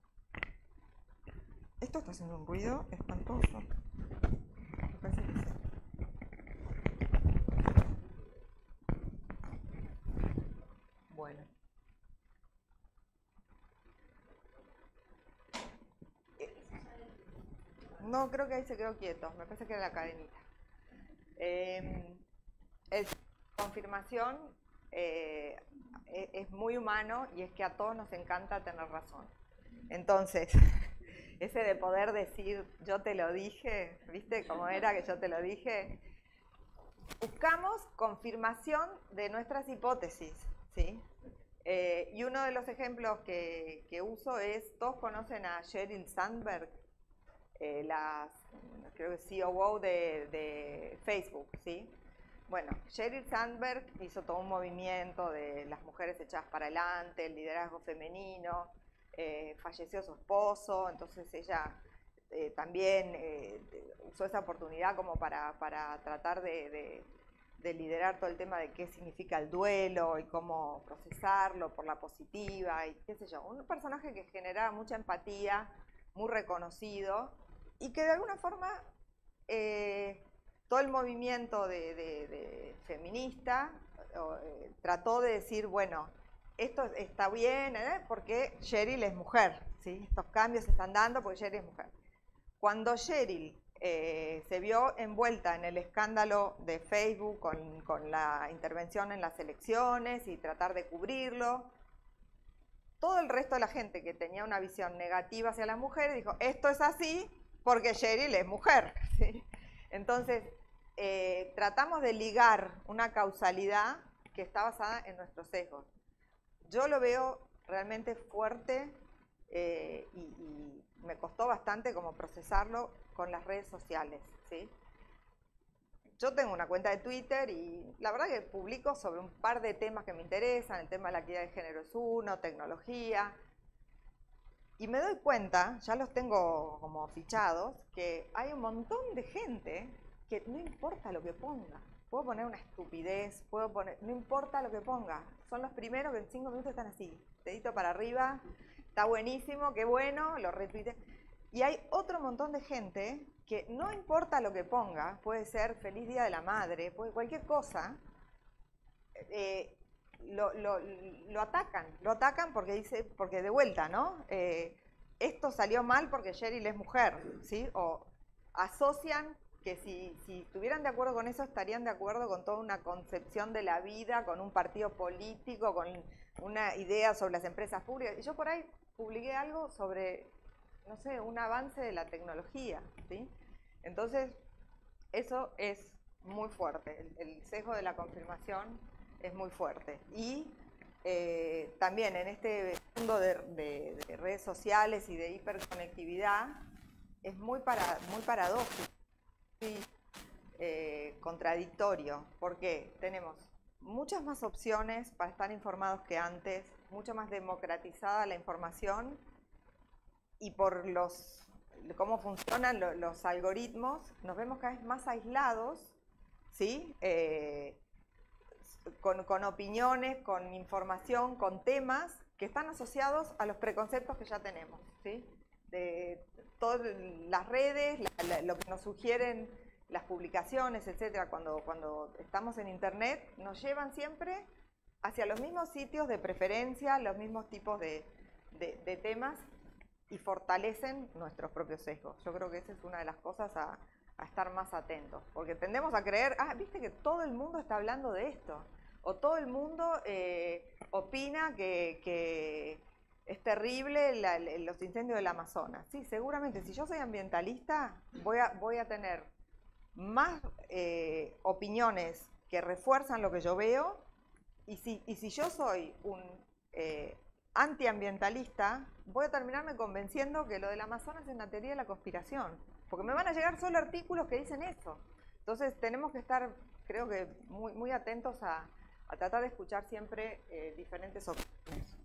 Esto está haciendo un ruido espantoso. Me parece que sí. Bueno. No, creo que ahí se quedó quieto. Me parece que era la cadenita. Eh, el confirmación eh, es muy humano y es que a todos nos encanta tener razón. Entonces, ese de poder decir, yo te lo dije, ¿viste cómo era que yo te lo dije? Buscamos confirmación de nuestras hipótesis, ¿sí? Eh, y uno de los ejemplos que, que uso es, todos conocen a Sheryl Sandberg, eh, la, creo que C O O de, de Facebook, ¿sí? Bueno, Sheryl Sandberg hizo todo un movimiento de las mujeres echadas para adelante, el liderazgo femenino. eh, falleció su esposo, entonces ella eh, también eh, usó esa oportunidad como para, para tratar de, de, de liderar todo el tema de qué significa el duelo y cómo procesarlo por la positiva y qué sé yo. Un personaje que generaba mucha empatía, muy reconocido y que de alguna forma eh, todo el movimiento de, de, de feminista eh, trató de decir, bueno, esto está bien ¿eh? porque Cheryl es mujer, ¿sí? Estos cambios se están dando porque Cheryl es mujer. Cuando Cheryl eh, se vio envuelta en el escándalo de Facebook con, con la intervención en las elecciones y tratar de cubrirlo, todo el resto de la gente que tenía una visión negativa hacia las mujeres dijo, esto es así porque Cheryl es mujer, ¿sí? Entonces, eh, tratamos de ligar una causalidad que está basada en nuestros sesgos. Yo lo veo realmente fuerte eh, y, y me costó bastante como procesarlo con las redes sociales, ¿sí? Yo tengo una cuenta de Twitter y la verdad que publico sobre un par de temas que me interesan. El tema de la equidad de género es uno, tecnología. Y me doy cuenta, ya los tengo como fichados, que hay un montón de gente que no importa lo que ponga. Puedo poner una estupidez, puedo poner, no importa lo que ponga. Son los primeros que en cinco minutos están así, dedito para arriba, está buenísimo, qué bueno, lo retuite. Y hay otro montón de gente que no importa lo que ponga, puede ser Feliz Día de la Madre, puede, cualquier cosa, eh, lo, lo, lo atacan, lo atacan porque dice, porque de vuelta, ¿no? Eh, esto salió mal porque Cheryl es mujer, ¿sí? O asocian que si, si estuvieran de acuerdo con eso, estarían de acuerdo con toda una concepción de la vida, con un partido político, con una idea sobre las empresas públicas. Y yo por ahí publiqué algo sobre, no sé, un avance de la tecnología, ¿sí? Entonces, eso es muy fuerte. El, el sesgo de la confirmación es muy fuerte. Y eh, también en este mundo de, de, de redes sociales y de hiperconectividad, es muy, para, muy paradójico. Sí, eh, contradictorio, porque tenemos muchas más opciones para estar informados que antes, mucho más democratizada la información y por los cómo funcionan lo, los algoritmos, nos vemos cada vez más aislados, ¿sí? Eh, con, con opiniones, con información, con temas que están asociados a los preconceptos que ya tenemos, ¿sí? De todas las redes, la, la, lo que nos sugieren las publicaciones, etcétera, cuando, cuando estamos en internet, nos llevan siempre hacia los mismos sitios de preferencia, los mismos tipos de, de, de temas y fortalecen nuestros propios sesgos. Yo creo que esa es una de las cosas a, a estar más atentos, porque tendemos a creer, ah, viste que todo el mundo está hablando de esto, o todo el mundo eh, opina que... que es terrible la, los incendios del Amazonas. Sí, seguramente, si yo soy ambientalista, voy a, voy a tener más eh, opiniones que refuerzan lo que yo veo, y si, y si yo soy un eh, antiambientalista, voy a terminarme convenciendo que lo del Amazonas es una teoría de la conspiración, porque me van a llegar solo artículos que dicen eso. Entonces tenemos que estar, creo que, muy, muy atentos a, a tratar de escuchar siempre eh, diferentes opiniones.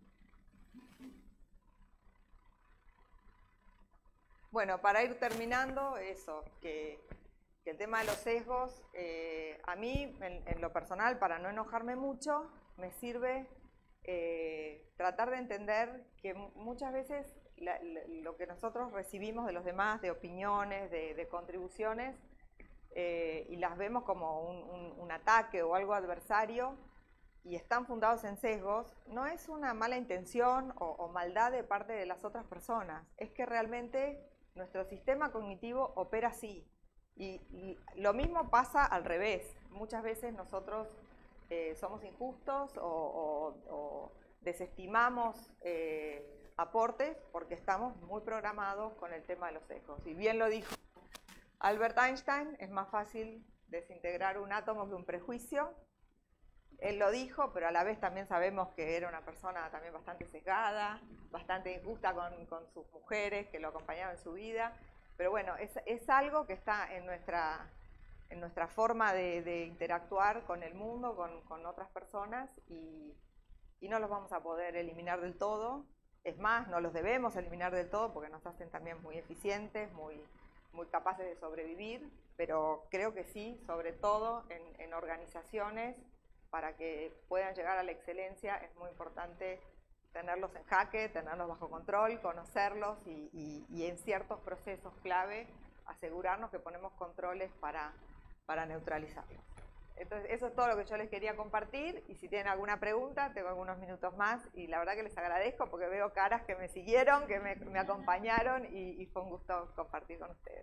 Bueno, para ir terminando, eso, que, que el tema de los sesgos, eh, a mí, en, en lo personal, para no enojarme mucho, me sirve eh, tratar de entender que muchas veces la, la, lo que nosotros recibimos de los demás, de opiniones, de, de contribuciones, eh, y las vemos como un, un, un ataque o algo adversario, y están fundados en sesgos, no es una mala intención o, o maldad de parte de las otras personas, es que realmente nuestro sistema cognitivo opera así. Y, y lo mismo pasa al revés. Muchas veces nosotros eh, somos injustos o, o, o desestimamos eh, aportes porque estamos muy programados con el tema de los sesgos. Y bien lo dijo Albert Einstein, es más fácil desintegrar un átomo que un prejuicio. Él lo dijo, pero a la vez también sabemos que era una persona también bastante sesgada, bastante injusta con, con sus mujeres que lo acompañaban en su vida. Pero bueno, es, es algo que está en nuestra, en nuestra forma de, de interactuar con el mundo, con, con otras personas, y, y no los vamos a poder eliminar del todo. Es más, no los debemos eliminar del todo porque nos hacen también muy eficientes, muy, muy capaces de sobrevivir, pero creo que sí, sobre todo en, en organizaciones, para que puedan llegar a la excelencia es muy importante tenerlos en jaque, tenerlos bajo control, conocerlos y, y, y en ciertos procesos clave asegurarnos que ponemos controles para, para neutralizarlos. Entonces, eso es todo lo que yo les quería compartir, y si tienen alguna pregunta, tengo algunos minutos más, y la verdad que les agradezco porque veo caras que me siguieron, que me, me acompañaron, y, y fue un gusto compartir con ustedes.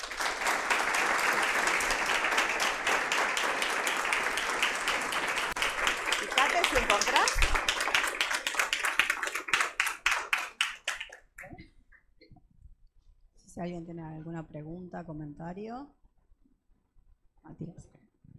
Fíjate si encontrás. Si alguien tiene alguna pregunta, comentario. Matías.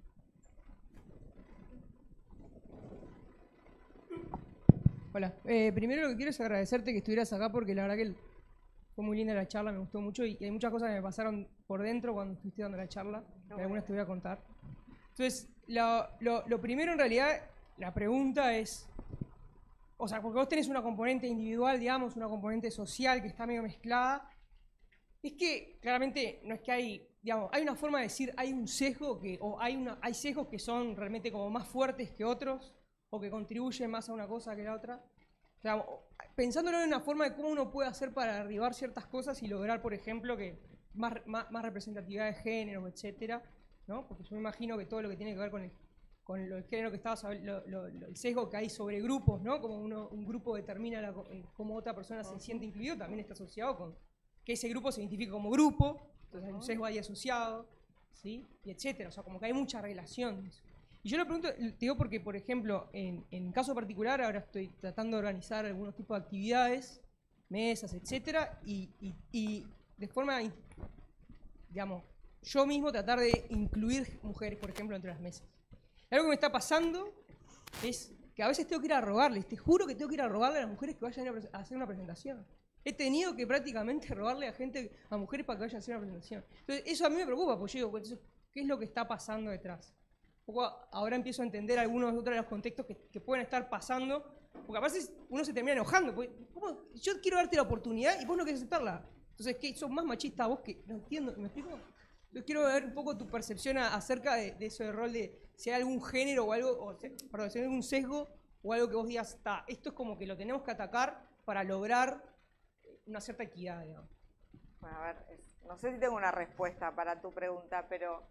Hola, eh, primero lo que quiero es agradecerte que estuvieras acá porque la verdad que fue muy linda la charla, me gustó mucho y hay muchas cosas que me pasaron por dentro cuando estuviste dando la charla, que algunas te voy a contar. Entonces, lo, lo, lo primero en realidad, la pregunta es, o sea, porque vos tenés una componente individual, digamos, una componente social que está medio mezclada, es que claramente no es que hay, digamos, hay una forma de decir, hay un sesgo, que, o hay, una, hay sesgos que son realmente como más fuertes que otros, o que contribuyen más a una cosa que a la otra. O sea, pensándolo en una forma de cómo uno puede hacer para derribar ciertas cosas y lograr, por ejemplo, que más, más, más representatividad de género, etcétera, ¿no? Porque yo me imagino que todo lo que tiene que ver con el, con lo, el género que estabas hablando, lo, lo, el sesgo que hay sobre grupos, ¿no? Como uno, un grupo determina la, cómo otra persona se siente incluido, también está asociado con que ese grupo se identifica como grupo, entonces hay un sesgo ahí asociado, ¿sí? Y etcétera. O sea, como que hay mucha relación de eso. Y yo le pregunto, te digo porque, por ejemplo, en, en caso particular, ahora estoy tratando de organizar algunos tipos de actividades, mesas, etcétera, y, y, y de forma, digamos, yo mismo tratar de incluir mujeres, por ejemplo, entre las mesas. Algo que me está pasando es que a veces tengo que ir a rogarles, te juro que tengo que ir a rogarle a las mujeres que vayan a hacer una presentación. He tenido que prácticamente rogarle a gente, a mujeres para que vayan a hacer una presentación. Entonces, eso a mí me preocupa, porque yo digo, ¿qué es lo que está pasando detrás? Ahora empiezo a entender algunos otros de los contextos que, que pueden estar pasando, porque a veces uno se termina enojando, porque ¿cómo? Yo quiero darte la oportunidad y vos no querés aceptarla. Entonces, ¿qué? ¿Sos más machista vos que no entiendo? ¿Me explico? Yo quiero ver un poco tu percepción a, acerca de, de ese rol de si hay algún género o algo, o, perdón, si hay algún sesgo o algo que vos digas, está, esto es como que lo tenemos que atacar para lograr una cierta equidad, digamos. Bueno, a ver, es, no sé si tengo una respuesta para tu pregunta, pero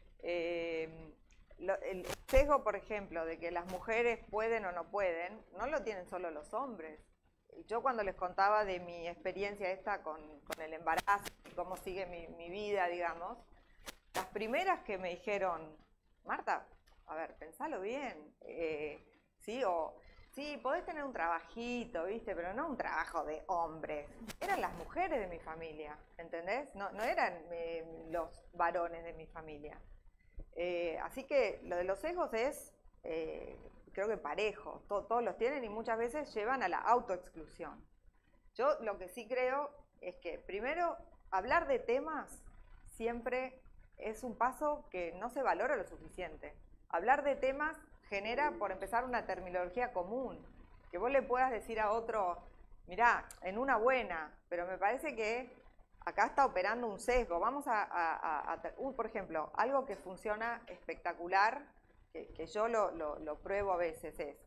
eh, Lo, el sesgo, por ejemplo, de que las mujeres pueden o no pueden, no lo tienen solo los hombres. Yo cuando les contaba de mi experiencia esta con, con el embarazo y cómo sigue mi, mi vida, digamos, las primeras que me dijeron, Marta, a ver, pensalo bien, eh, sí, o sí, podés tener un trabajito, ¿viste? Pero no un trabajo de hombres. Eran las mujeres de mi familia, ¿entendés? No, no eran eh, los varones de mi familia. Eh, así que lo de los sesgos es, eh, creo que parejo, to, todos los tienen y muchas veces llevan a la autoexclusión. Yo lo que sí creo es que primero hablar de temas siempre es un paso que no se valora lo suficiente. Hablar de temas genera, por empezar, una terminología común, que vos le puedas decir a otro, mirá, en una buena, pero me parece que acá está operando un sesgo. Vamos a, a, a, a uh, por ejemplo, algo que funciona espectacular, que, que yo lo, lo, lo pruebo a veces, es,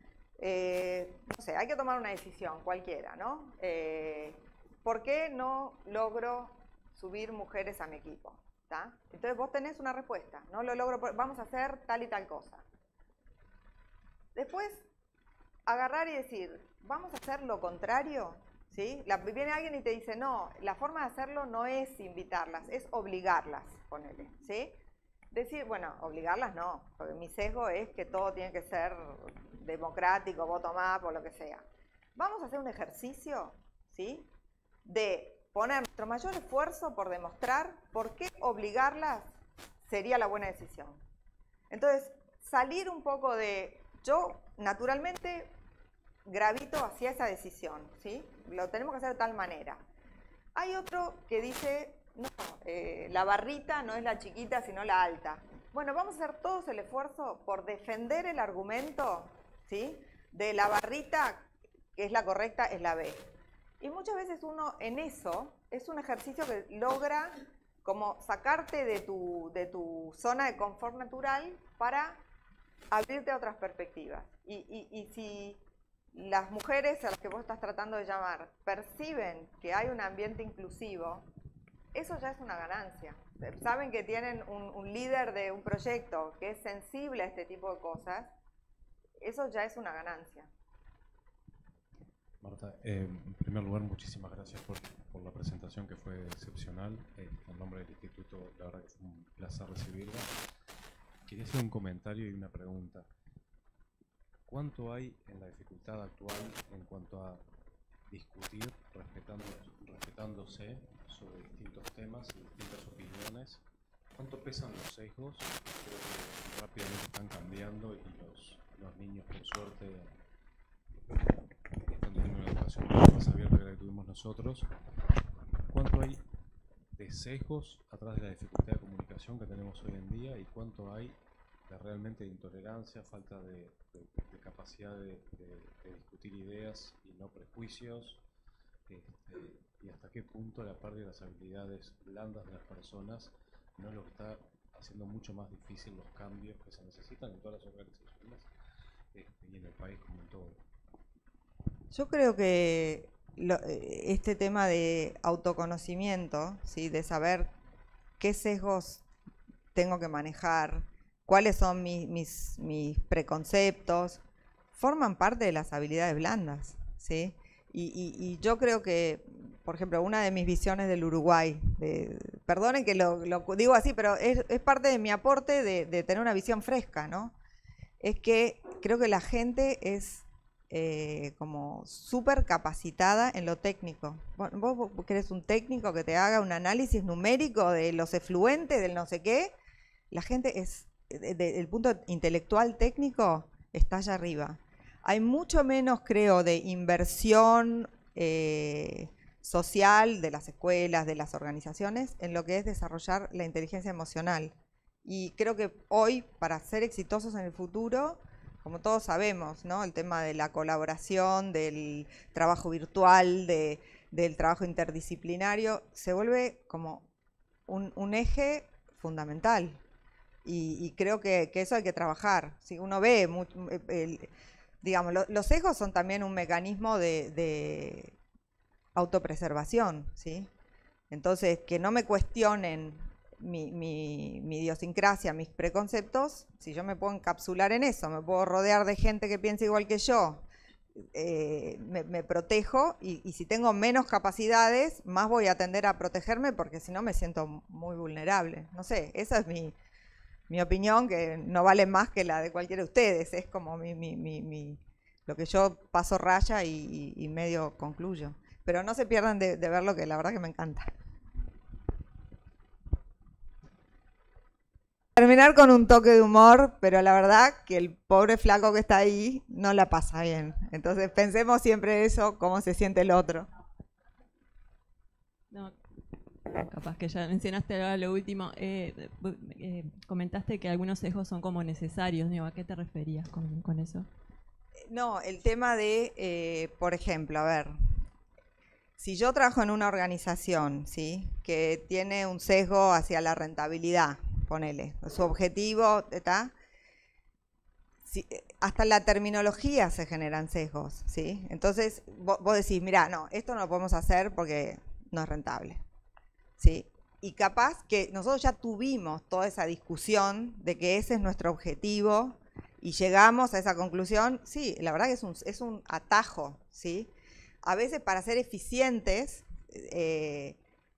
eh, no sé, hay que tomar una decisión cualquiera, ¿no? Eh, ¿Por qué no logro subir mujeres a mi equipo? ¿Tá? Entonces vos tenés una respuesta, no lo logro, vamos a hacer tal y tal cosa. Después, agarrar y decir, vamos a hacer lo contrario. ¿Sí? La, viene alguien y te dice, no, la forma de hacerlo no es invitarlas, es obligarlas, ponele, ¿sí? Decir, bueno, obligarlas no, porque mi sesgo es que todo tiene que ser democrático, bottom-up o lo que sea. Vamos a hacer un ejercicio, ¿sí? De poner nuestro mayor esfuerzo por demostrar por qué obligarlas sería la buena decisión. Entonces, salir un poco de, yo naturalmente gravito hacia esa decisión, ¿sí? Lo tenemos que hacer de tal manera. Hay otro que dice, no, eh, la barrita no es la chiquita, sino la alta. Bueno, vamos a hacer todos el esfuerzo por defender el argumento, ¿sí? De la barrita que es la correcta, es la B. Y muchas veces uno en eso es un ejercicio que logra como sacarte de tu, de tu zona de confort natural para abrirte a otras perspectivas. Y, y, y si las mujeres a las que vos estás tratando de llamar perciben que hay un ambiente inclusivo, eso ya es una ganancia. Saben que tienen un, un líder de un proyecto que es sensible a este tipo de cosas, eso ya es una ganancia. Marta, eh, en primer lugar, muchísimas gracias por, por la presentación que fue excepcional. Eh, en nombre del Instituto, la verdad que fue un placer recibirla. Quería hacer un comentario y una pregunta. ¿Cuánto hay en la dificultad actual en cuanto a discutir, respetando, respetándose sobre distintos temas y distintas opiniones? ¿Cuánto pesan los sesgos? Creo que rápidamente están cambiando y los, los niños, por suerte, están teniendo una educación mucho más abierta que la que tuvimos nosotros. ¿Cuánto hay de sesgos atrás de la dificultad de comunicación que tenemos hoy en día y cuánto hay de realmente de intolerancia, falta de, de, de capacidad de, de, de discutir ideas y no prejuicios? Este, y hasta qué punto la pérdida de las habilidades blandas de las personas no es lo que está haciendo mucho más difícil los cambios que se necesitan en todas las organizaciones este, y en el país como en todo. Yo creo que lo, este tema de autoconocimiento, ¿sí? De saber qué sesgos tengo que manejar, cuáles son mis, mis, mis preconceptos, forman parte de las habilidades blandas, ¿sí? Y, y, y yo creo que, por ejemplo, una de mis visiones del Uruguay, de, perdonen que lo, lo digo así, pero es, es parte de mi aporte de, de tener una visión fresca, ¿no? Es que creo que la gente es eh, como súper capacitada en lo técnico. Bueno, vos, vos querés un técnico que te haga un análisis numérico de los efluentes, del no sé qué. La gente es, desde de, el punto intelectual técnico, está allá arriba. Hay mucho menos, creo, de inversión eh, social de las escuelas, de las organizaciones, en lo que es desarrollar la inteligencia emocional. Y creo que hoy, para ser exitosos en el futuro, como todos sabemos, ¿no? El tema de la colaboración, del trabajo virtual, de, del trabajo interdisciplinario, se vuelve como un, un eje fundamental. Y, y creo que, que eso hay que trabajar. Si uno ve, mucho, el, digamos, lo, los sesgos son también un mecanismo de, de autopreservación, ¿sí? Entonces, que no me cuestionen mi, mi, mi idiosincrasia, mis preconceptos, si yo me puedo encapsular en eso, me puedo rodear de gente que piensa igual que yo, eh, me, me protejo y, y si tengo menos capacidades, más voy a tender a protegerme porque si no me siento muy vulnerable. No sé, esa es mi, mi opinión, que no vale más que la de cualquiera de ustedes, es como mi, mi, mi, mi, lo que yo paso raya y, y, y medio concluyo. Pero no se pierdan de, de ver lo que la verdad que me encanta. Terminar con un toque de humor, pero la verdad que el pobre flaco que está ahí no la pasa bien. Entonces pensemos siempre eso, cómo se siente el otro. No, capaz que ya mencionaste ahora lo último. Eh, eh, comentaste que algunos sesgos son como necesarios. Digo, ¿a qué te referías con, con eso? No, el tema de, eh, por ejemplo, a ver, si yo trabajo en una organización, ¿sí? Que tiene un sesgo hacia la rentabilidad, ponele, su objetivo, ¿está? Si, hasta la terminología se generan sesgos, ¿sí? Entonces, vos, vos decís, mirá, no, esto no lo podemos hacer porque no es rentable, ¿sí? Y capaz que nosotros ya tuvimos toda esa discusión de que ese es nuestro objetivo y llegamos a esa conclusión. Sí, la verdad que es un, es un atajo, ¿sí? A veces para ser eficientes, eh,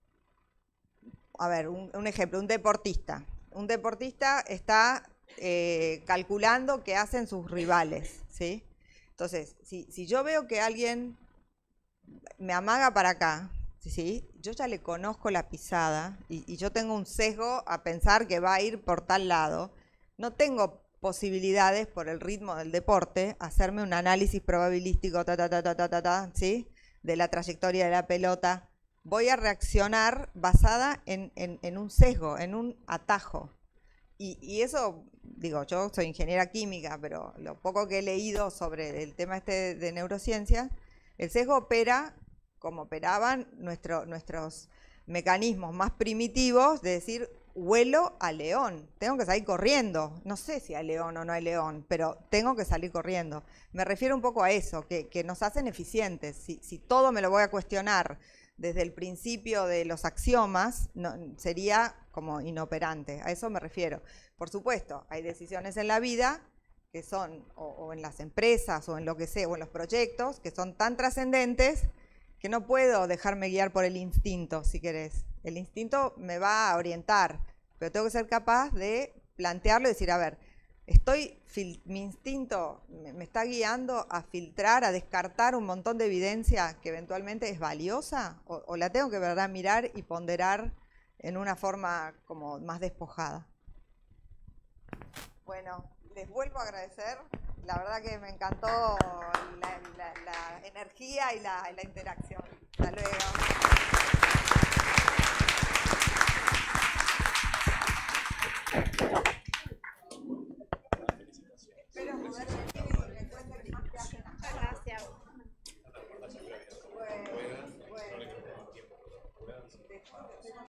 a ver, un, un ejemplo, un deportista. Un deportista está eh, calculando qué hacen sus rivales, ¿sí? Entonces, si, si yo veo que alguien me amaga para acá, ¿sí? Yo ya le conozco la pisada y, y yo tengo un sesgo a pensar que va a ir por tal lado, no tengo posibilidades por el ritmo del deporte, hacerme un análisis probabilístico ta, ta, ta, ta, ta, ta, ta, ¿sí? De la trayectoria de la pelota. Voy a reaccionar basada en, en, en un sesgo, en un atajo. Y, y eso, digo, yo soy ingeniera química, pero lo poco que he leído sobre el tema este de, de neurociencia, El sesgo opera como operaban nuestro, nuestros mecanismos más primitivos de decir, huelo a león, tengo que salir corriendo. No sé si hay león o no hay león, pero tengo que salir corriendo. Me refiero un poco a eso, que, que nos hacen eficientes. Si, si todo me lo voy a cuestionar desde el principio de los axiomas, no, sería como inoperante. A eso me refiero. Por supuesto, hay decisiones en la vida que son, o, o en las empresas, o en lo que sea, o en los proyectos, que son tan trascendentes que no puedo dejarme guiar por el instinto, si querés. El instinto me va a orientar, pero tengo que ser capaz de plantearlo y decir, a ver, estoy mi instinto me, me está guiando a filtrar, a descartar un montón de evidencia que eventualmente es valiosa, o, o la tengo que verdad mirar y ponderar en una forma como más despojada. Bueno, les vuelvo a agradecer. La verdad que me encantó la, la, la energía y la, la interacción. Hasta luego.